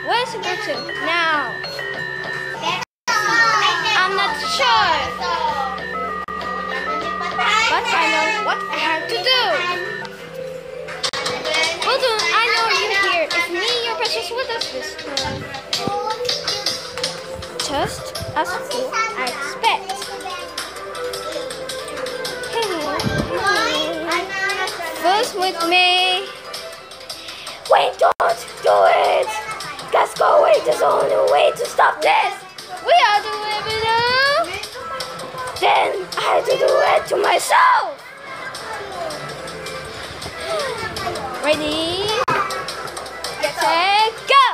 Where's it go to? Now. I'm not sure. But I know what I have to do. Although I know you're here. It's me, your precious witness this time. Just as who I expect. First with me. Wait, don't do it. Let's go away. There's the only way to stop this. We are the winner. Then I had to do it to myself. Ready? Set, go.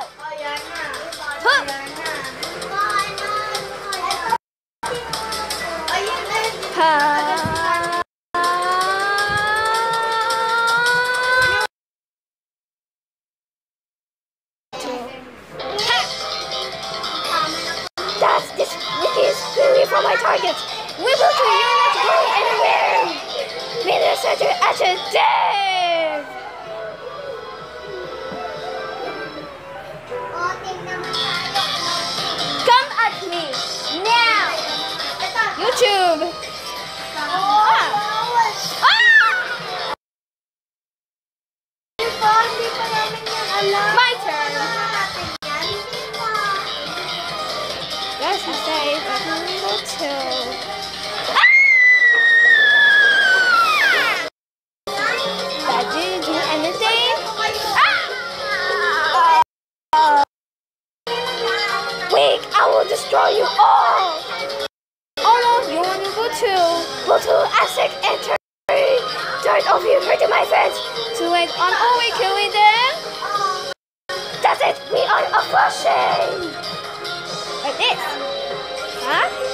This is really for my targets. We will do. You're not going anywhere. Neither such a adjective. Come at me now. YouTube. My turn. Let's say number 2. That didn't do anything. Wait, I will destroy you all. Oh no, you want to go to? Go to Aztec and turn off you hurting my friends. To wait on all we killing them. That's it, we are a flushing. Like this. Huh?